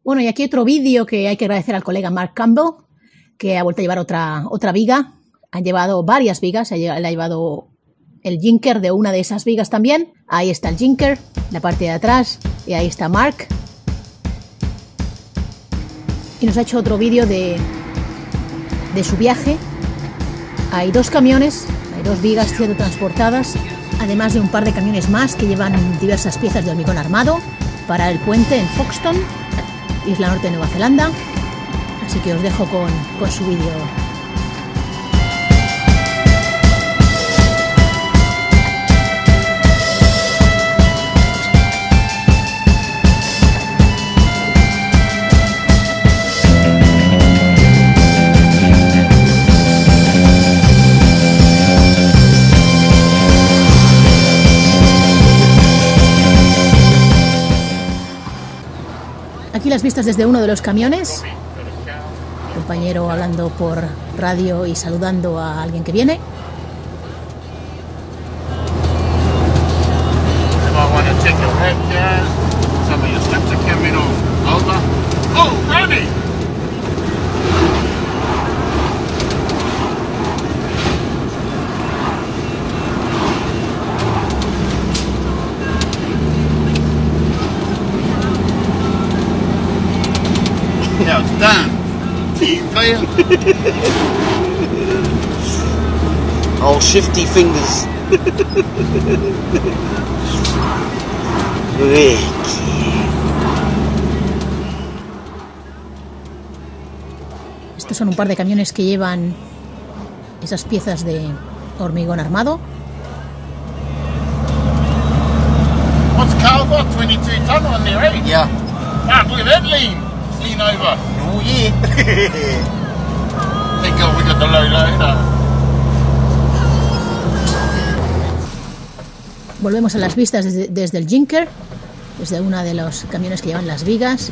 Bueno, y aquí otro vídeo que hay que agradecer al colega Mark Campbell, que ha vuelto a llevar otra viga. Han llevado varias vigas, le ha llevado el jinker de una de esas vigas también. Ahí está el jinker, la parte de atrás, y ahí está Mark. Y nos ha hecho otro vídeo de su viaje. Hay dos camiones, hay dos vigas siendo transportadas, además de un par de camiones más que llevan diversas piezas de hormigón armado para el puente en Foxton, Isla Norte de Nueva Zelanda. Así que os dejo con su vídeo. Aquí las vistas desde uno de los camiones. Compañero hablando por radio y saludando a alguien que viene. Yeah, it's done. Team player. Oh, shifty fingers. Estos son un par de camiones que llevan esas piezas de hormigón armado. What's Carl got? 22 ton on there, eh? Yeah. Ah, look at that lean. Lean over. Oh, yeah. Thank God we got the low loader. Volvemos a las vistas desde el jinker, desde uno de los camiones que llevan las vigas.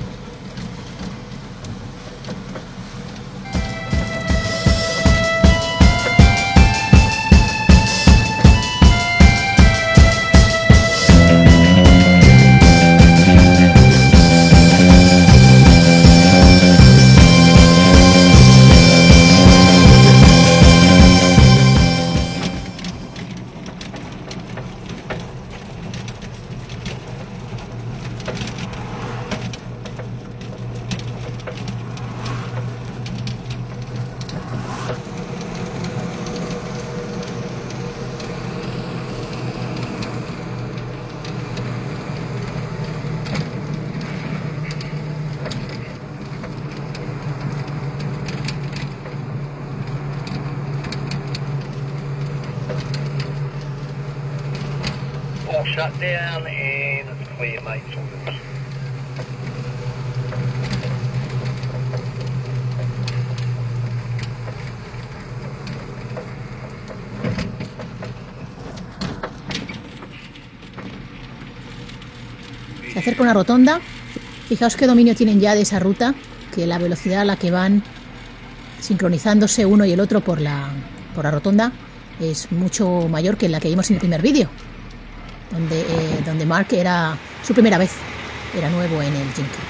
All shut down and it's clear, mate. Se acerca una rotonda. Fijaos qué dominio tienen ya de esa ruta, que la velocidad a la que van sincronizándose uno y el otro por la rotonda es mucho mayor que la que vimos en el primer vídeo, donde Mark era su primera vez, era nuevo en el jinker.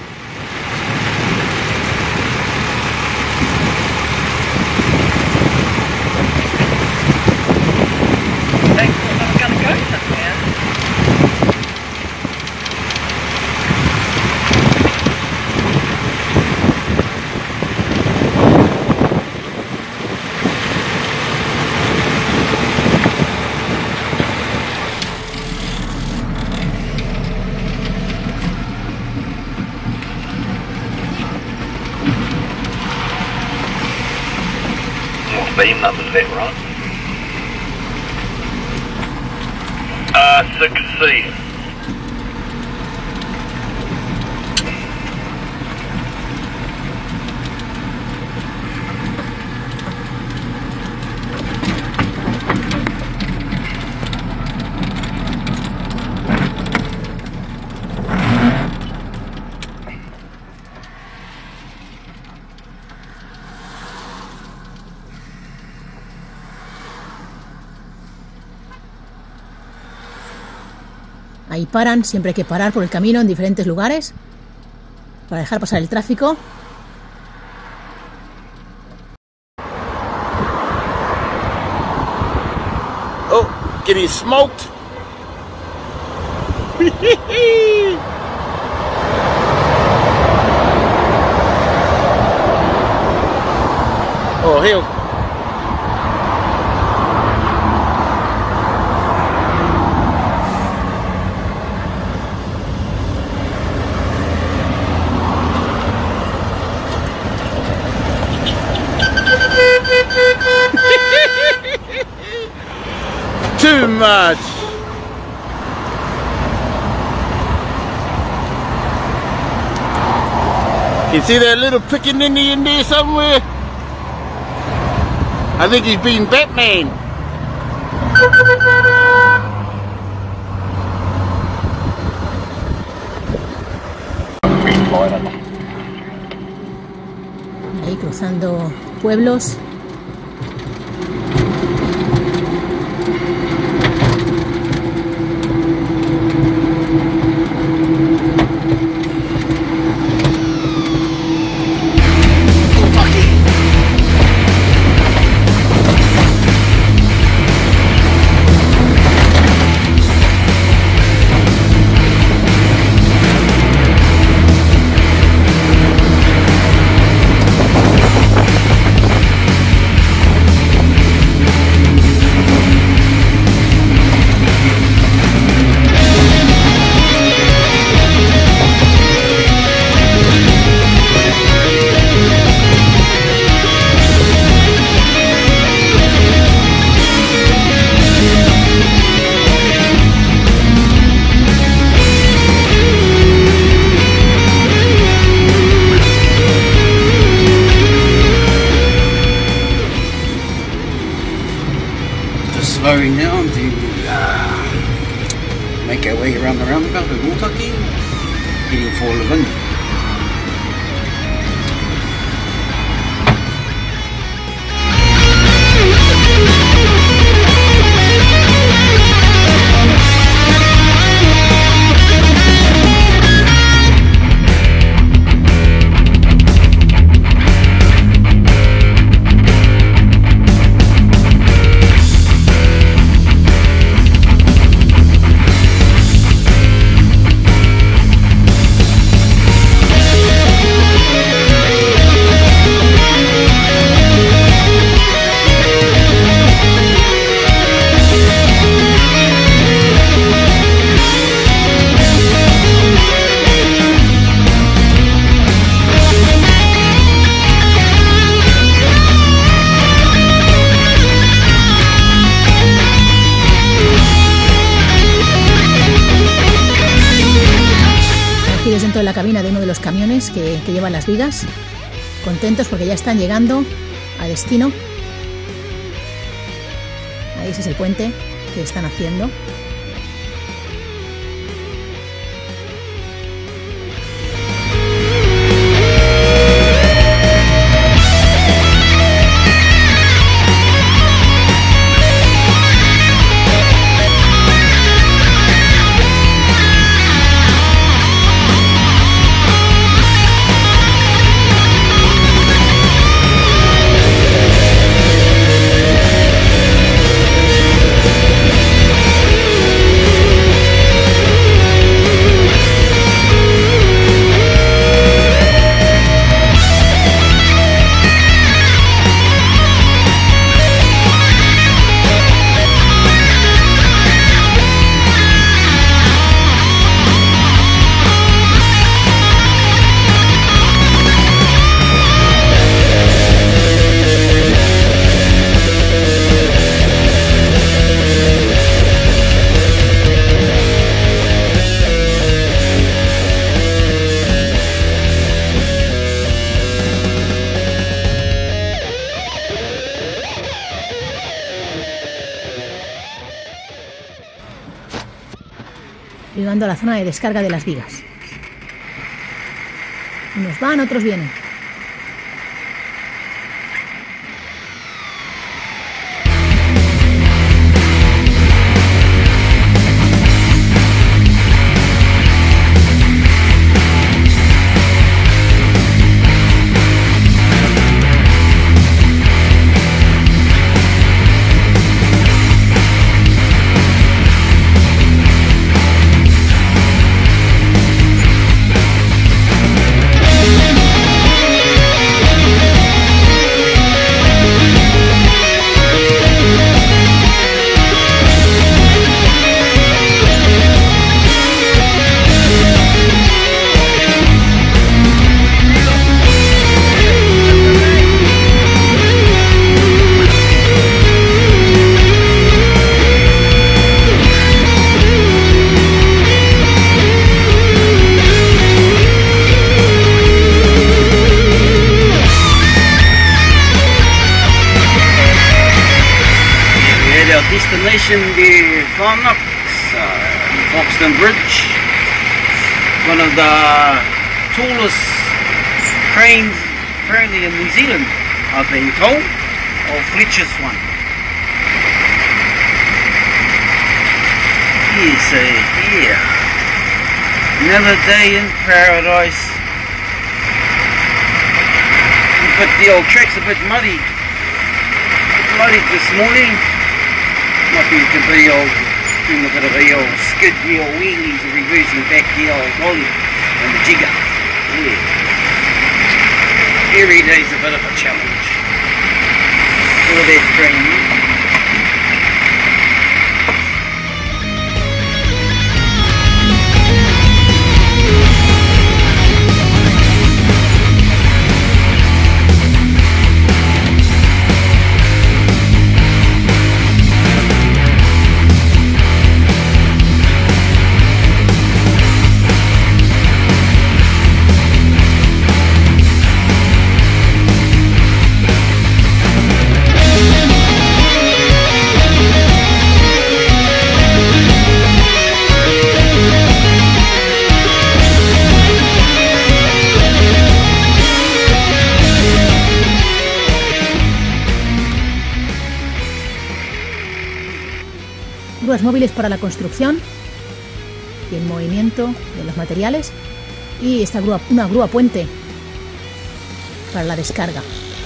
Beam numbers there, right? 6C. Ahí paran, siempre hay que parar por el camino en diferentes lugares. para dejar pasar el tráfico. Oh, getting smoked. Oh, hell. Too much. You see that little pickaninny in there somewhere? I think he's being Batman. Ahí cruzando pueblos. Slowing down to make our way around the roundabout of Waitaki, heading for Levin. Dentro de la cabina de uno de los camiones que llevan las vigas, contentos porque ya están llegando a destino. Ahí ese es el puente que están haciendo. Llegando a la zona de descarga de las vigas. Unos van, otros vienen. station near Farnock, Foxton Bridge. One of the tallest cranes apparently in New Zealand, I've been told, or Fletcher's one. Yes, so here, another day in paradise. But the old track's a bit muddy. This morning. Might be to be doing a bit of the old skid, the old wheelies, and reversing back the old dolly and the jigger. Yeah. Every day's a bit of a challenge. Look at that train. Grúas móviles para la construcción y el movimiento de los materiales, y esta grúa, una grúa puente para la descarga.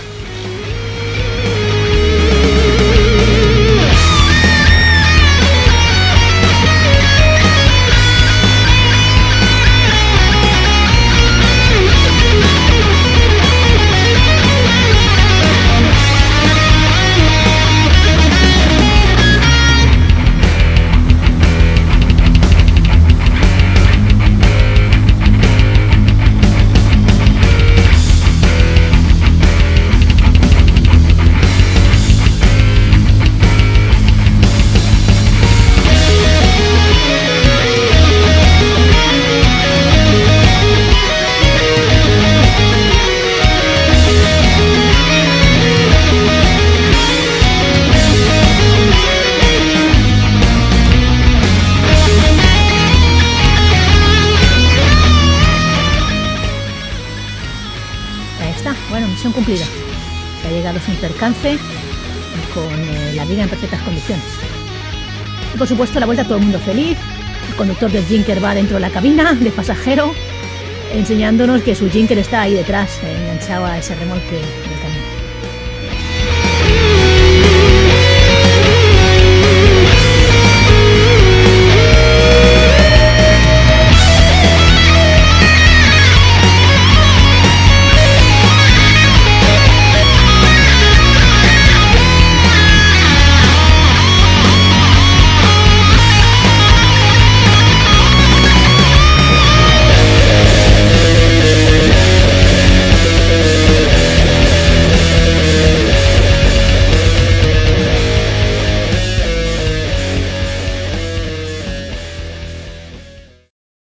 Bueno, misión cumplida. Se ha llegado sin percance y con la viga en perfectas condiciones. Y por supuesto, a la vuelta todo el mundo feliz. El conductor del Jinker va dentro de la cabina de pasajero, enseñándonos que su Jinker está ahí detrás, enganchado a ese remolque